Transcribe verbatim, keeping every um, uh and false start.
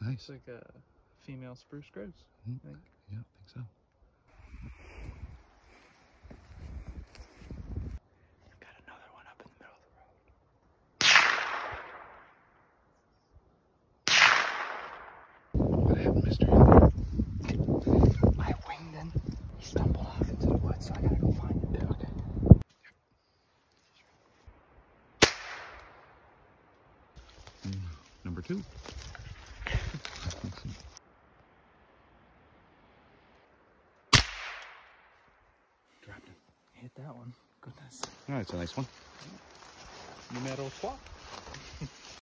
Nice. It's like a female spruce grouse, Mm. I think. Yeah, I think so. I've got another one up in the middle of the road. What happened, mister? I winged him. He stumbled off into the woods, so I gotta go find him. Yeah, okay. Mm, number two. Dropped him. Hit that one. Goodness. All right, it's a nice one. Numero trois.